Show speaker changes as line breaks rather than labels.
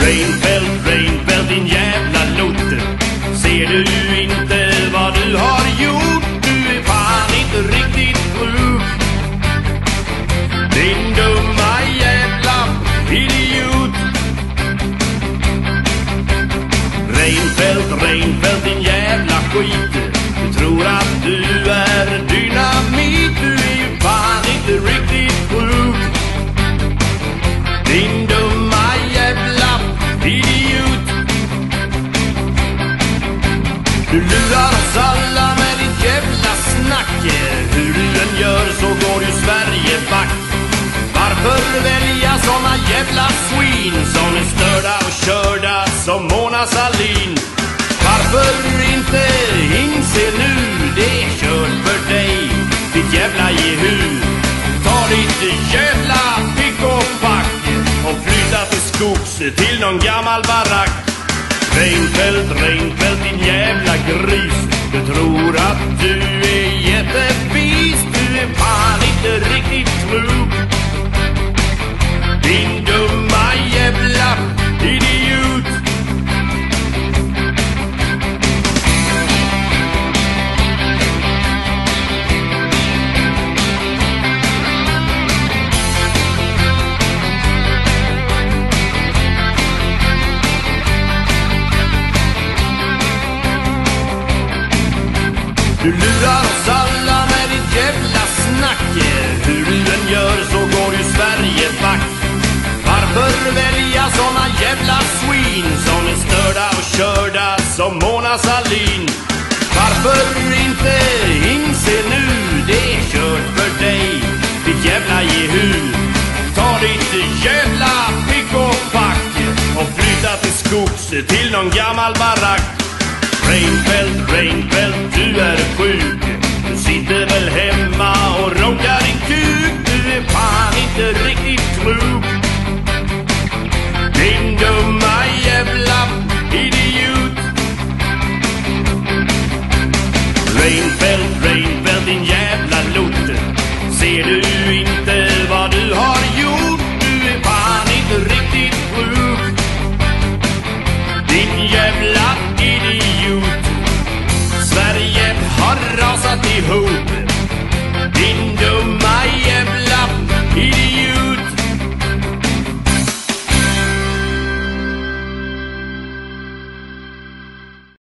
Reinfeldt, Reinfeldt, din jävla lotte. Ser du inte vad du har gjort? Du är fan inte riktigt klok. Din dumma jävla idiot. Reinfeldt, Reinfeldt, din jävla skit. Du tror att du är dynamit. Du är ju fan inte riktigt klok. Din dumma jävla idiot. Du lurar oss alla med ditt jävla snack. Hur du än gör så går ju Sverige back. Varför välja såna jävla swin som är störda och körda som Mona Sahlin? Varför inte inse nu det är kört för dig, ditt jävla jehu? Ta ditt jävla pick och pack och flytta till skogs till någon gammal barack. Reinfeldt, Reinfeldt, din jävla gris. Du tror att du är jättevis. Du är fan inte riktigt klok. Din dumma jävla idiot. Du lurar oss alla med ditt jävla snack. Hur du än gör så går ju Sverige back. Varför välja såna jävla swin som är störda och körda som Mona Sahlin? Varför inte inse nu det är kört för dig, ditt jävla jehu? Ta ditt jävla pick och pack och flytta till skogs till någon gammal barack. Reinfeldt, Reinfeldt, du är sjuk. Du sitter väl hemma och